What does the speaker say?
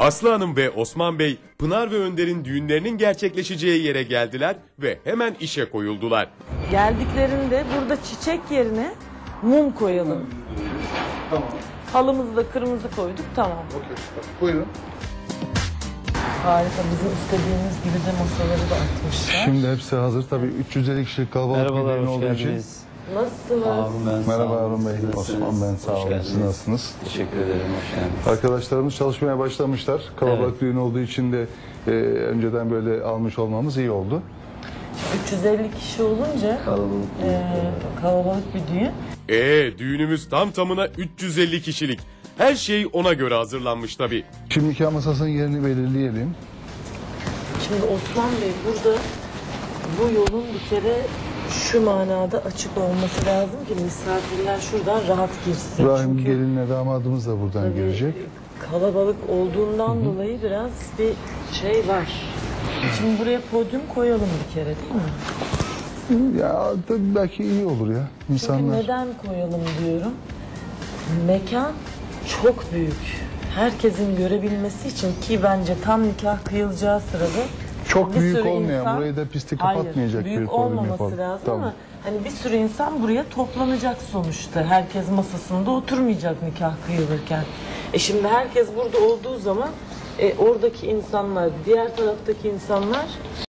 Aslı Hanım ve Osman Bey, Pınar ve Önder'in düğünlerinin gerçekleşeceği yere geldiler ve hemen işe koyuldular. Geldiklerinde burada çiçek yerine mum koyalım. Tamam. Halımızı da kırmızı koyduk, tamam. Okey. Buyurun. Harika, bizim istediğimiz gibi de masaları da atmışlar. Şimdi hepsi hazır. Tabii 350 kişilik kalabalık bir Merhabalar, düğün hoş olduğu için. geldiniz. Nasılsınız? Harun ben. Merhaba sağ olun. Harun Bey. Siz nasılsınız? Osman ben. Sağ Hoş olun. Siz geldiniz. nasılsınız? Teşekkür ederim, hoş geldiniz. Arkadaşlarımız çalışmaya başlamışlar. Kalabalık düğün olduğu için de önceden böyle almış olmamız iyi oldu. 350 kişi olunca kalabalık bir düğün. Düğünümüz tam tamına 350 kişilik. Her şey ona göre hazırlanmış tabii. Şimdi nikah masasının yerini belirleyelim. Şimdi Osman Bey, burada bu yolun bir kere şu manada açık olması lazım ki misafirler şuradan rahat girsin. İbrahim Çünkü gelinle damadımız da buradan tabii girecek. kalabalık olduğundan dolayı biraz bir şey var. Şimdi buraya podyum koyalım bir kere, değil mi? Ya tabii belki iyi olur ya. Çünkü İnsanlar. neden koyalım diyorum. Mekan çok büyük. Herkesin görebilmesi için, ki bence tam nikah kıyılacağı sırada Çok bir büyük sürü olmayan, insan- burayı da pisti Hayır, kapatmayacak büyük bir podyum olmaması yapalım. lazım Tamam. ama hani bir sürü insan buraya toplanacak sonuçta. Herkes masasında oturmayacak nikah kıyılırken. Şimdi herkes burada olduğu zaman oradaki insanlar, diğer taraftaki insanlar